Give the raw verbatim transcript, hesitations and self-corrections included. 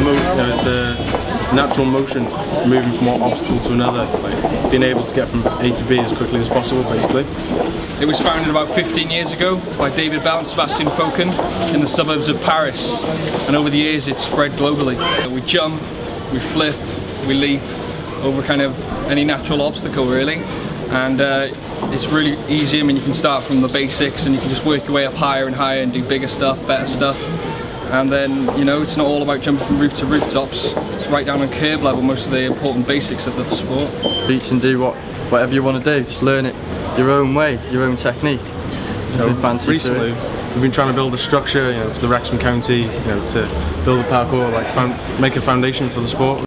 mo you know, it's a natural motion, moving from one obstacle to another, like being able to get from A to B as quickly as possible, basically. It was founded about fifteen years ago by David Bell and Sebastian Faucon in the suburbs of Paris, and over the years it's spread globally. We jump, we flip, we leap over kind of any natural obstacle really, and uh, it's really easy. I mean, you can start from the basics and you can just work your way up higher and higher and do bigger stuff, better stuff. And then, you know, it's not all about jumping from roof to rooftops. It's right down on curb level, most of the important basics of the sport. You can do what, whatever you want to do, just learn it your own way, your own technique. So fancy recently, we've been trying to build a structure, you know, for the Wrexham County, you know, to build a parkour, like found, make a foundation for the sport.